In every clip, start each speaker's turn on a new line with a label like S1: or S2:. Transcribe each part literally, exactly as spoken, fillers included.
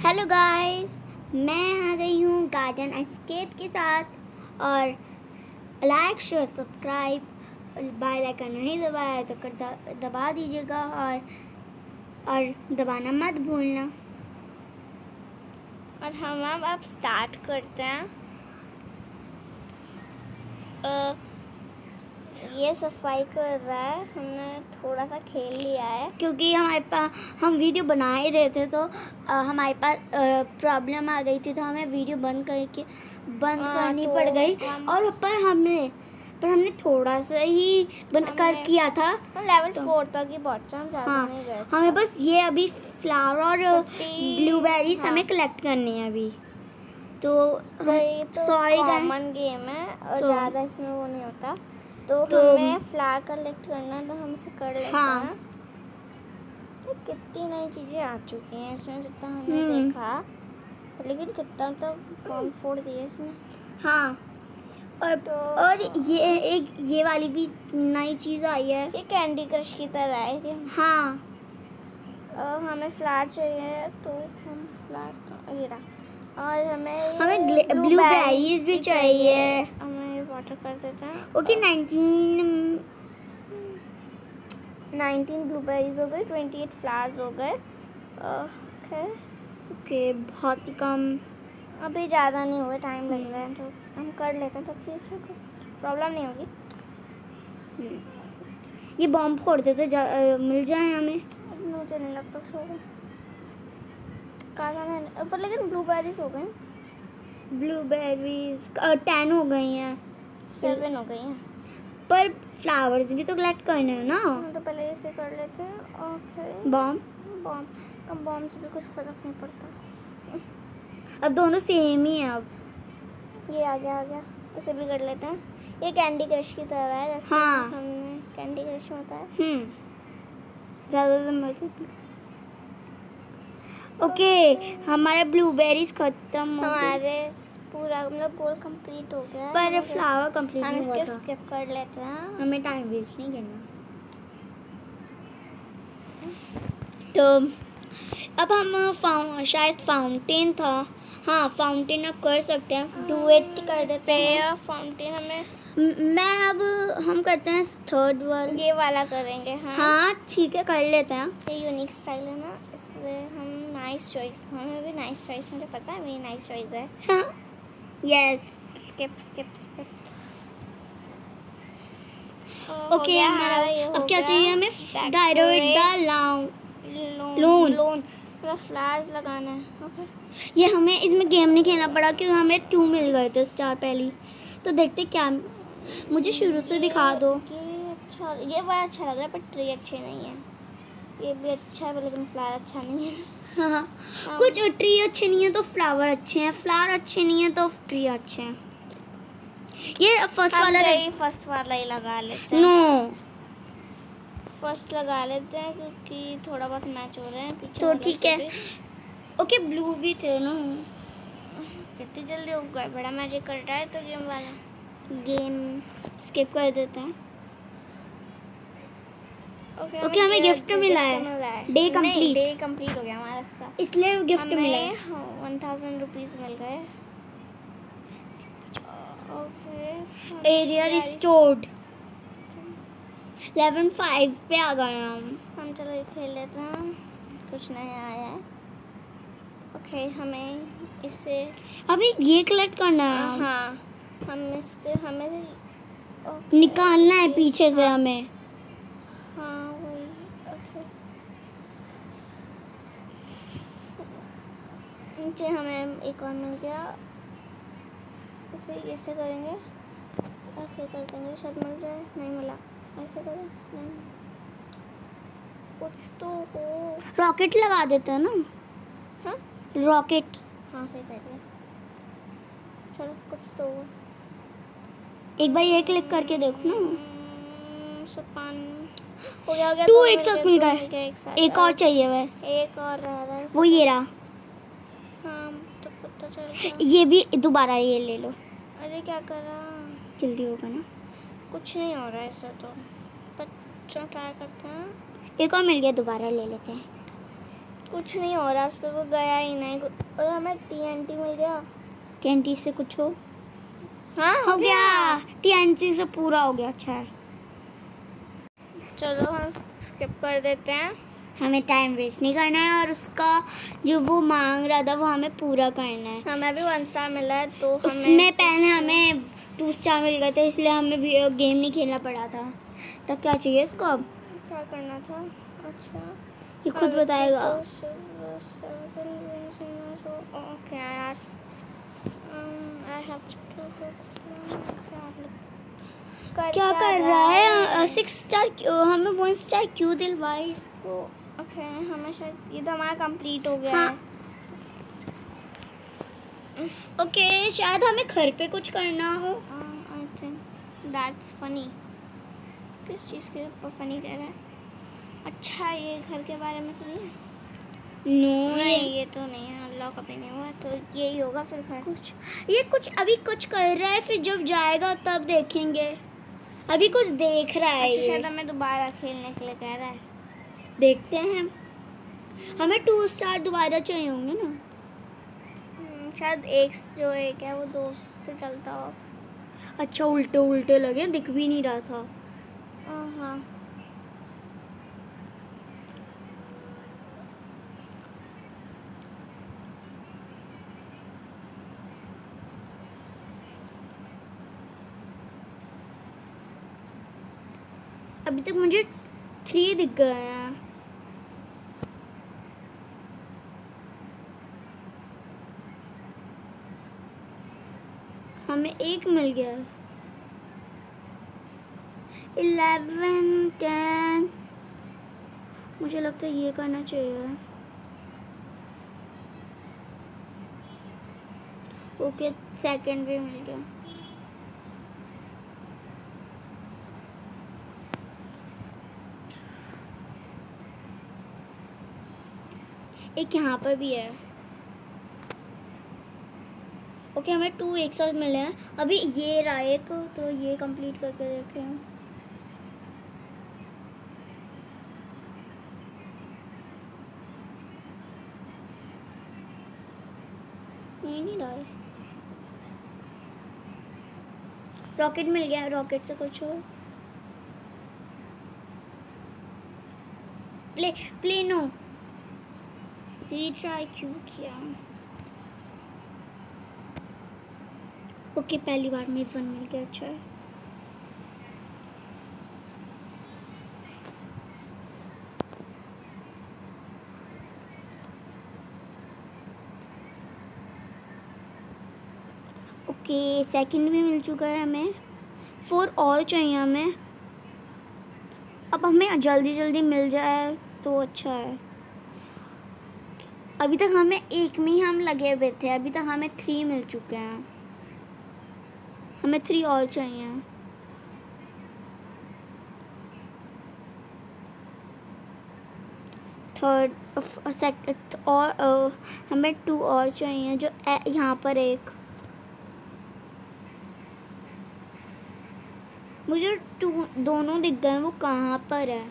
S1: Hello guys, मैं आ गई हूँ गार्डन एस्केप के साथ। और like share subscribe bell icon नहीं दबाया तो कर द- दबा दीजिएगा और और दबाना मत भूलना।
S2: और हम अब अब स्टार्ट करते हैं। आ, ये सफाई कर रहा है, हमने थोड़ा सा खेल लिया है
S1: क्योंकि हमारे पास हम वीडियो बना ही रहे थे तो आ, हमारे पास प्रॉब्लम आ गई थी तो हमें वीडियो बंद करके बंद
S2: हाँ,
S1: करनी
S2: तो
S1: पड़ गई।
S2: हम-
S1: और पर हमने पर हमने थोड़ा सा ही बन कर
S2: हमने-
S1: किया था।
S2: हम लेवल
S1: तो-
S2: फोर तक ही पहुंचे, हम ज़्यादा
S1: हाँ,
S2: नहीं गए।
S1: हमें बस ये अभी फ्लावर और
S2: फिफ्टी
S1: ब्लूबेरीज
S2: हाँ।
S1: हमें कलेक्ट करनी है अभी। तो
S2: तो ये तो
S1: सॉरी
S2: कॉमन गेम है और
S1: तो-
S2: ज़्यादा इसमें वो नहीं होता। तो,
S1: तो-
S2: हमें फ्लावर कलेक्ट करना है तो हम इसे कर लेते
S1: हाँ।
S2: हैं। तो कितनी नई चीज़ें आ चुकी हैं इसमें जितना हमने
S1: हम्म।
S2: देखा, लेकिन कितना तो कौन फोड़ दिया इसने।
S1: हाँ, और
S2: तो
S1: और ये एक ये वाली भी नई चीज़ आई है।
S2: ये कैंडी क्रश की तरह है कि
S1: हाँ,
S2: अ, हमें फ्लावर चाहिए तो हम फ्लावर ये रहा। और हमें
S1: हमें ब्लूबेरीज भी चाहिए।
S2: हमें वाटर कर देते हैं।
S1: ओके, नाइनटीन
S2: नाइनटीन ब्लूबेरीज हो गए, ट्वेंटी एट फ्लावर्स हो गए। ओके,
S1: ओके, बहुत ही कम।
S2: अभी ज़्यादा नहीं हुए, टाइम लग रहा है तो हम कर लेते हैं, तो फिर इसमें प्रॉब्लम नहीं होगी।
S1: ये बॉम्ब फोड़ देते जा, अ, मिल जाए हमें।
S2: मुझे नहीं लगता छोड़ो काला मैंने पर, लेकिन ब्लूबेरीज हो गए,
S1: ब्लूबेरीज टेन हो गई हैं,
S2: सेवन हो गई हैं।
S1: पर फ्लावर्स भी तो कलेक्ट करने हैं ना।
S2: हम तो पहले इसे कर लेते हैं। ओके,
S1: बॉम्ब
S2: बॉम्ब अब बॉम्ब से भी कुछ फर्क नहीं पड़ता।
S1: अब दोनों सेम ही हैं। अब
S2: ये आ गया आ गया इसे भी कर लेते हैं। ये कैंडी क्रश की तरह है, जैसे
S1: हाँ।
S2: हमने कैंडी क्रश में होता है।
S1: हम्म ज़्यादा तो मजे। ओके, हमारे ब्लूबेरीज खत्म हो गए,
S2: हमारे पूरा मतलब गोल कंप्लीट हो गया है।
S1: पर
S2: हमें-
S1: फ्लावर कंप्लीट
S2: हम
S1: नहीं हुआ
S2: इसके
S1: था।
S2: स्किप कर लेते हैं।
S1: हमें टाइम वेस्ट नहीं करना। तो अब हम फाउ शायद फाउंटेन था। हाँ, फाउंटेन अब कर सकते हैं, डू इट कर देते हैं।
S2: प्रेयर फाउंटेन हमें
S1: म- मैं अब हम करते हैं थर्ड वाला।
S2: ये वाला करेंगे। हाँ,
S1: हाँ ठीक है, कर लेते हैं।
S2: ये यूनिक स्टाइल है ना, इसलिए हम नाइस चॉइस, हमें भी नाइस चॉइस, मुझे पता है मेरी नाइस चॉइस है।
S1: हाँ, yes.
S2: Skip skip skip.
S1: Okay, हमारा अब क्या चाहिए हमें? Direct the lawn
S2: lawn lawn मतलब फ्लावर्स लगाना है। ओके,
S1: ये हमें इसमें गेम नहीं खेलना पड़ा क्योंकि हमें टू मिल गए थे स्टार पहली। तो देखते क्या, मुझे शुरू से दिखा दो।
S2: ये अच्छा, ये बड़ा अच्छा लग रहा है पर ट्री अच्छे नहीं है। ये भी अच्छा है लेकिन फ्लावर अच्छा नहीं है।
S1: हाँ हाँ, कुछ ट्री अच्छे नहीं है तो फ्लावर अच्छे हैं, फ्लावर अच्छे नहीं है तो ट्री अच्छे हैं। ये फर्स्ट वाला
S2: हम फर्स्ट वाला ही लगा लेते हैं।
S1: नो,
S2: फर्स्ट लगा लेते हैं क्योंकि थोड़ा बहुत मैच हो रहे हैं पीछे
S1: तो
S2: वालों
S1: ठीक
S2: से
S1: है।
S2: भी।
S1: ओके, ब्लू भी थे ना।
S2: कितनी जल्दी हो गया, बड़ा मैजिक कर रहा है तो गेम वाला।
S1: गेम स्किप कर देते हैं।
S2: ओके,
S1: ओके, हमें गिफ्ट मिला है। डे कंप्लीट,
S2: डे कंप्लीट हो गया हमारा इसका,
S1: इसलिए गिफ्ट मिला है।
S2: हमें वन थाउजेंड रुपीज़ मिल गए। Okay,
S1: area restored. Level five पे आ गए हम।
S2: हम चलो ये खेल लेते हैं, कुछ नया आया है। ओके, हमें इससे
S1: अभी ये कलेक्ट करना है।
S2: हाँ, हम इसके हमें ओके,
S1: निकालना है पीछे से
S2: हाँ।
S1: हमें।
S2: हाँ वही। ओके, नीचे हमें एक और मिल गया। इसे ऐसे करेंगे, ऐसे कर देंगे, शायद मिल जाए। नहीं मिला, ऐसे करें, नहीं, कुछ तो हो।
S1: रॉकेट लगा देते हैं ना।
S2: हाँ
S1: रॉकेट।
S2: हाँ, सही कर दिया। चलो, कुछ तो हो।
S1: एक बार ये क्लिक करके देखो ना।
S2: हम्म, सपान हो गया हो गया।
S1: टू
S2: दो
S1: एक साथ मिल
S2: दो
S1: गए।
S2: एक साथ।
S1: एक और चाहिए बस।
S2: एक और रह रहा है।
S1: वो ये रहा।
S2: हाँ, तो पता चल गया।
S1: ये भी दोबारा ये ले लो,
S2: अरे क्या कर रहा,
S1: जल्दी होगा ना।
S2: कुछ नहीं हो रहा है इससे तो, पर चलो ट्राई करते हैं।
S1: एक और मिल गया, दोबारा ले लेते हैं।
S2: कुछ नहीं हो रहा, उस पर वो गया ही नहीं। और हमें टीएनटी मिल गया।
S1: टीएनटी से कुछ हो
S2: हाँ
S1: हो गया, टीएनटी से पूरा हो गया। अच्छा है,
S2: चलो हम स्किप कर देते हैं।
S1: हमें टाइम वेस्ट नहीं करना है और उसका जो वो मांग रहा था वो हमें पूरा करना है।
S2: हमें भी वन स्टार मिला है तो हमें
S1: उसमें पहले हमें टू स्टार मिल गए थे, इसलिए हमें भी गेम नहीं खेलना पड़ा था। तो क्या चाहिए इसको अब?
S2: क्या करना था? अच्छा
S1: ये खुद बताएगा।
S2: ओके यार, आई हैव
S1: क्या कर रहा है? सिक्स स्टार हमें वन स्टार क्यों दिलवाए इसको?
S2: ओके okay, हमें शायद ये तो हमारा कंप्लीट हो गया
S1: हाँ।
S2: है।
S1: ओके okay, शायद हमें घर पे कुछ करना हो।
S2: I think that's funny. किस चीज़ के ऊपर फनी कह रहा है? अच्छा ये घर के बारे में तो नहीं है?
S1: नो
S2: नहीं ये, ये तो नहीं है, अल्लाह कभी नहीं हुआ, तो यही होगा फिर घर।
S1: कुछ ये कुछ अभी कुछ कर रहा है, फिर जब जाएगा तब देखेंगे। अभी कुछ देख रहा है।
S2: अच्छा शायद हमें दोबारा खेलने के लिए कह रहा है।
S1: देखते हैं, हमें टू स्टार दोबारा चाहिए होंगे ना।
S2: शायद एक जो एक है वो दो से चलता हो।
S1: अच्छा उल्टे उल्टे लगे, दिख भी नहीं रहा था।
S2: हाँ
S1: अभी तक मुझे थ्री दिख गए हैं। हमें एक मिल गया। इलेवन टेन, मुझे लगता है ये करना चाहिए। ओके सेकंड भी मिल गया। एक यहाँ पर भी है। ओके हमें टू एक साथ मिले हैं। अभी ये रहा एक, तो ये कंप्लीट करके देखें। ये नहीं रहा है। रॉकेट मिल गया, रॉकेट से कुछ हो। प्ले प्लेनो रीट्राई क्यों किया? ओके पहली बार में वन मिल गया। अच्छा है। ओके सेकंड भी मिल चुका है हमें। फोर और चाहिए हमें। अब हमें जल्दी जल्दी मिल जाए तो अच्छा है। अभी तक हमें एक में ही हम लगे हुए थे, अभी तक हमें थ्री मिल चुके हैं। हमें थ्री और चाहिए। थर्ड सेकंड और uh, हमें टू और चाहिए, जो यहाँ पर एक। मुझे टू दोनों दिख गए, वो कहाँ पर है?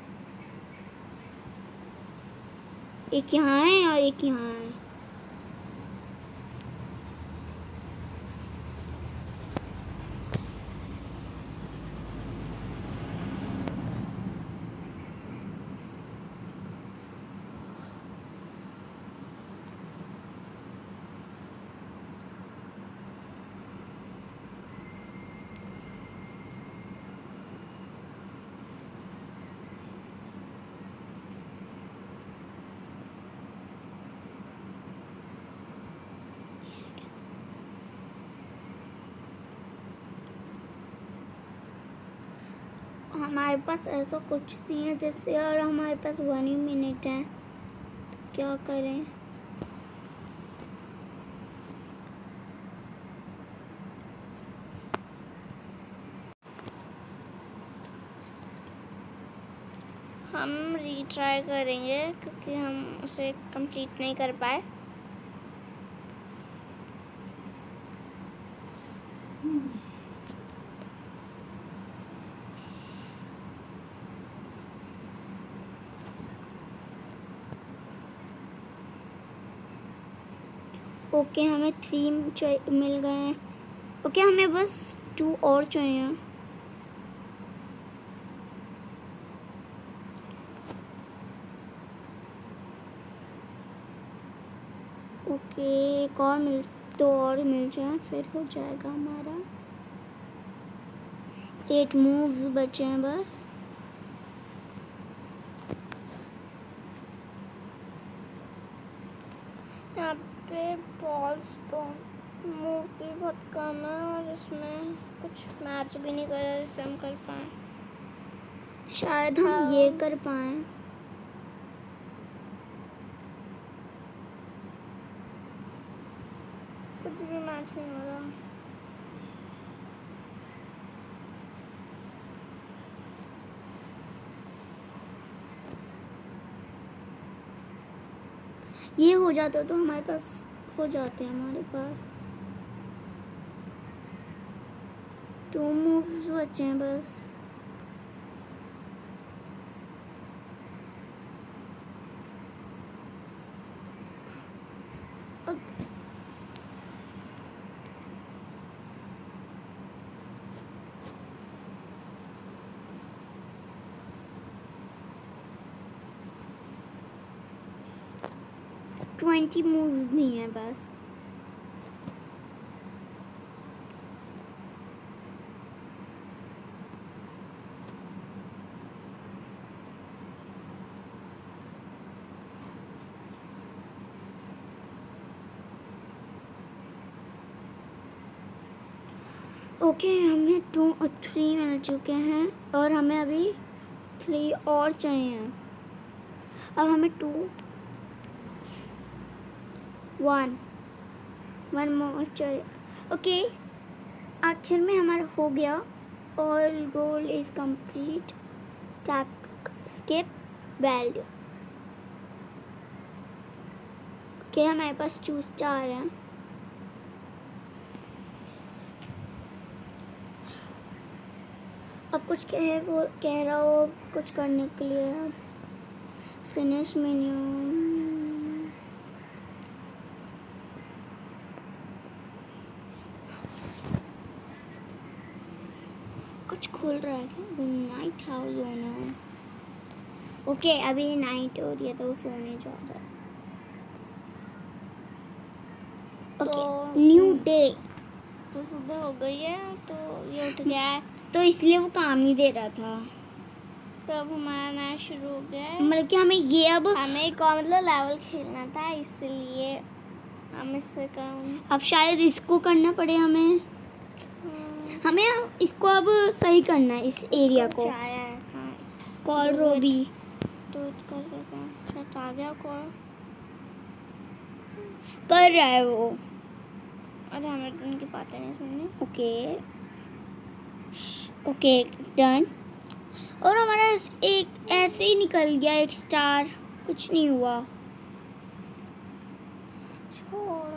S1: एक यहाँ है और एक यहाँ है। हमारे पास ऐसा कुछ नहीं है जैसे, और हमारे पास वन ही मिनट है, तो क्या करें?
S2: हम रीट्राई करेंगे क्योंकि हम उसे कंप्लीट नहीं कर पाए।
S1: ओके हमें थ्री मिल गए हैं। ओके हमें बस टू और चाहिए। ओके एक और मिल दो और मिल जाए फिर हो जाएगा हमारा। एट मूव्स बचे हैं बस।
S2: यहाँ पे बॉल्स तो मूव्स भी बहुत कम है और इसमें कुछ मैच भी नहीं कर रहा जिससे हम कर पाए।
S1: शायद हम
S2: हाँ।
S1: ये कर पाए।
S2: कुछ भी मैच नहीं हो रहा।
S1: ये हो जाता तो हमारे पास हो जाते हैं हमारे पास टू मूव्स बचे हैं बस। अब ट्वेंटी मूव्स नहीं है बस। ओके हमें टू और थ्री मिल चुके हैं और हमें अभी थ्री और चाहिए। अब हमें टू वन वन मोर चाहिए। ओके आखिर में हमारा हो गया। All goal is complete. Tap skip value. Okay हमारे पास चूज चार हैं। अब कुछ कहे वो कह रहा हो कुछ करने के लिए। अब फिनिश मेन्यू। कुछ खोल रहा है क्या? Night house owner. ओके अभी नाइट हो रही है तो सोने जा रहा है। Okay new day.
S2: तो सुबह हो गई है तो ये उठ गया है
S1: तो इसलिए वो काम नहीं दे रहा था।
S2: तो अब हमारा नया शुरू हो गया है।
S1: मतलब कि हमें ये अब
S2: हमें एक और मतलब लेवल खेलना था इसलिए हम इस पे काम।
S1: अब शायद इसको करना पड़े हमें।
S2: हम्म,
S1: हमें इसको अब सही करना है इस एरिया को।
S2: चाया है हाँ।
S1: कॉल रोबी
S2: तो कर देते हैं। शायद आ गया कॉल।
S1: कर रहा है वो।
S2: अरे हमें उनकी बातें नहीं सुननी।
S1: Okay okay done. और हमारा एक ऐसे ही निकल गया एक स्टार। कुछ नहीं हुआ।
S2: छोड़।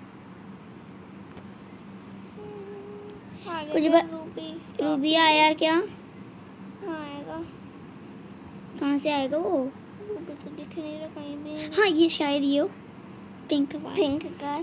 S2: आगे
S1: कुछ
S2: कुछ
S1: ब-
S2: रूबी
S1: रूबी आया क्या?
S2: हाँ आएगा।
S1: कहाँ से आएगा वो?
S2: रूबी तो दिख नहीं रहा कहीं भी।
S1: हाँ ये शायद ये हो पिंक वाला।
S2: पिंक का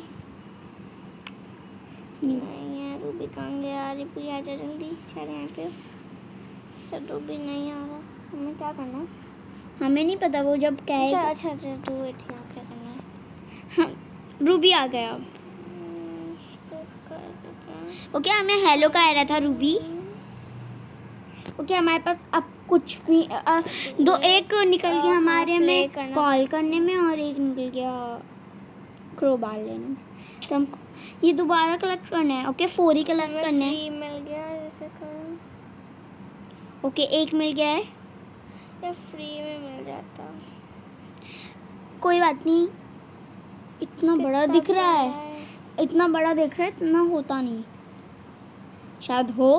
S2: नहीं है। रूबी कहाँ गया? रूबी आ जा जल्दी। शायद यहाँ पे शायद रूबी नहीं आ रहा। हमें क्या करना है?
S1: हमें नहीं पता वो जब
S2: अच्छा
S1: कहेगा।
S2: अच्छा अच्छा तू वेट यहाँ क्या करना है?
S1: हाँ रूबी आ गया।
S2: हम्म, इसको कर देते हैं।
S1: ओके हमें हेलो का आ रहा था रूबी। ओके हमारे पास अब कुछ भी अ, दो एक निकल गया
S2: हाँ,
S1: हमारे
S2: play
S1: में
S2: करना।
S1: कॉल करने में और एक निकल गया क्रोबार लेने में। तो हम ये दोबारा कलेक्ट करना है। ओके फोर ही कलेक्ट
S2: हमें
S1: करना है।
S2: फ्री मिल गया जैसे कर।
S1: ओके एक मिल गया है।
S2: या फ्री में मिल जाता।
S1: कोई बात नहीं। इतना बड़ा
S2: कितना
S1: दिख रहा
S2: बड़ा
S1: है। इतना बड़ा दिख रहा है इतना होता नहीं। शायद हो।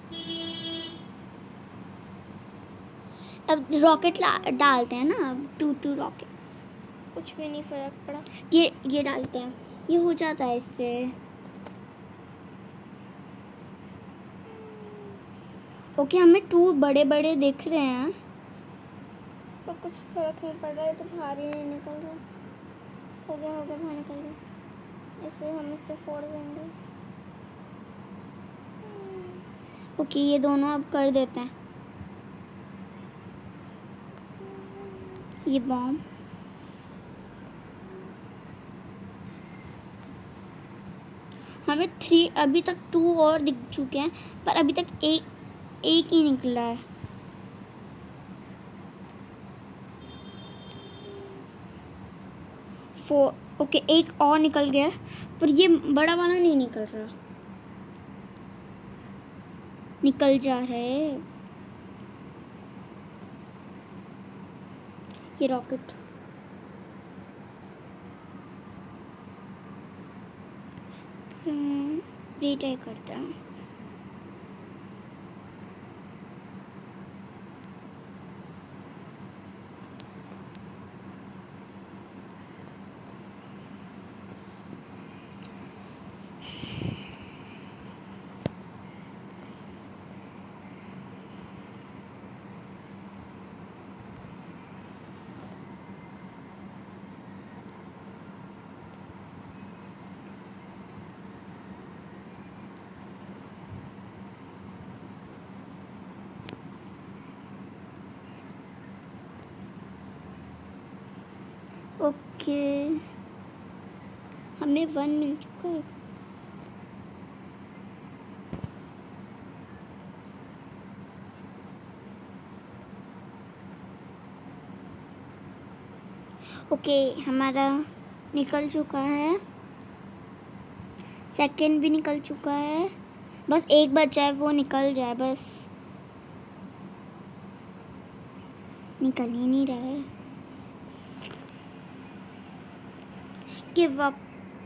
S1: अब रॉकेट डालते हैं ना। अब टू टू रॉकेट्स।
S2: कुछ भी नहीं फर्क पड़ा।
S1: ये ये डालते हैं। ये हो जाता है इससे। ओके हमें टू बड़े बड़े दिख रहे हैं।
S2: पर कुछ फर्क नहीं पड़ रहा है। तो बाहर ही नहीं निकल रहा। हो गया हो गया बाहर निकल गया। इसे हम इससे फोड़ देंगे।
S1: ओके, ये दोनों अब कर देते हैं ये बॉम्ब। हमें थ्री, अभी तक टू और दिख चुके हैं, पर अभी तक एक एक ही निकला है। फोर, ओके एक और निकल गया, पर ये बड़ा वाला नहीं निकल रहा। निकल जा रहा है ये रॉकेट। रीट्राई करता हूँ। ओके, हमें वन मिल चुका है। ओके, हमारा निकल चुका है। सेकंड भी निकल चुका है, बस एक बचा है, वो निकल जाए बस। निकल ही नहीं रहा है। Give up.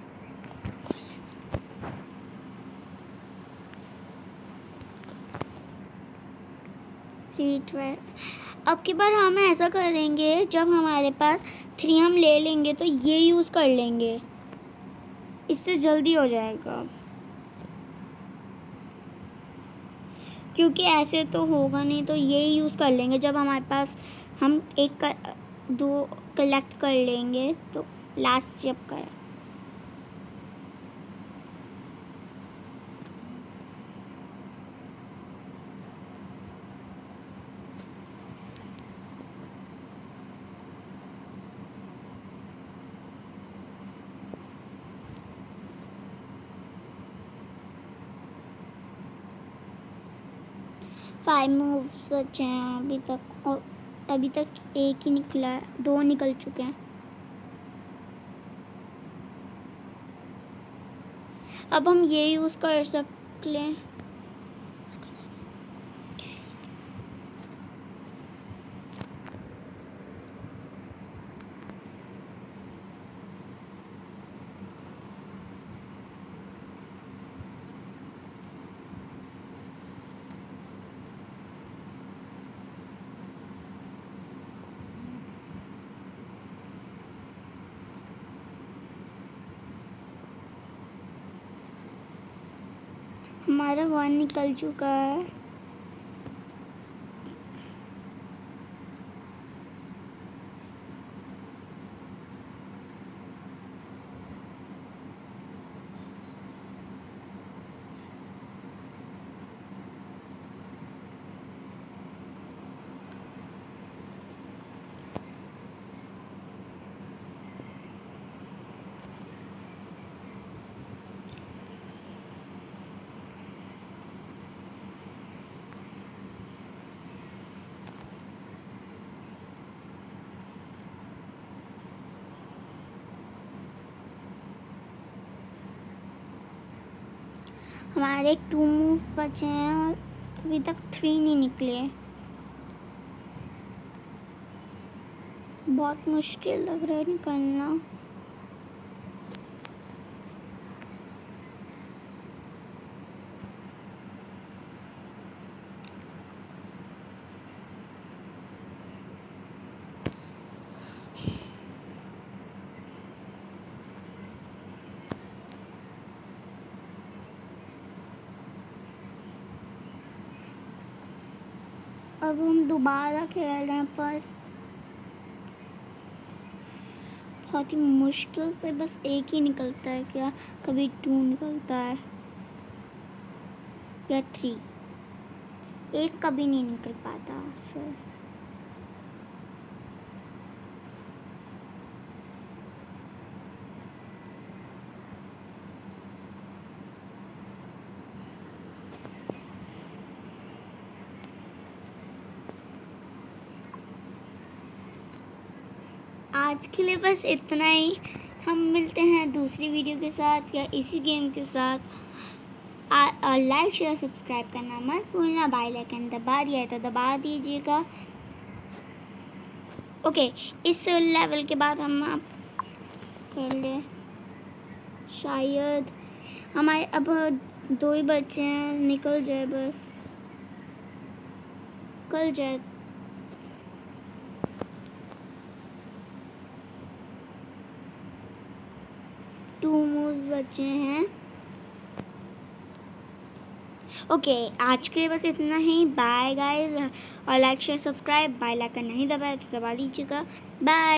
S1: अब की बार हम ऐसा करेंगे, जब हमारे पास थ्री हम ले लेंगे तो ये यूज़ कर लेंगे, इससे जल्दी हो जाएगा। क्योंकि ऐसे तो होगा नहीं, तो ये यूज़ कर लेंगे। जब हमारे पास हम एक कर, दो कलेक्ट कर लेंगे तो लास्ट जब कर। फाइव मूव्स बचे हैं अभी तक, और अभी तक एक ही निकला है, दो निकल चुके हैं। अब हम ये यूज़ कर सकते हैं। हमारा वन निकल चुका है। हमारे टू मूव बचे हैं और अभी तक थ्री नहीं निकले। बहुत मुश्किल लग रहा है निकलना। अब हम दोबारा खेल रहे हैं, पर बहुत ही मुश्किल से बस एक ही निकलता है क्या? कभी टू निकलता है या थ्री, एक कभी नहीं निकल पाता। फिर आज के लिए बस इतना ही। हम मिलते हैं दूसरी वीडियो के साथ या इसी गेम के साथ। लाइक शेयर सब्सक्राइब करना मत भूलना। बेल आइकन दबा दिया है तो दबा दीजिएगा। ओके, इस लेवल के बाद हम आप कर ले, शायद हमारे अब दो ही बच्चे हैं, निकल जाए बस, कल जाए। टू मूव्स बचे हैं। ओके okay, आज के लिए बस इतना ही। बाय गाइस, और like share subscribe, bell icon नहीं दबाया तो दबा दीजिएगा। बाय।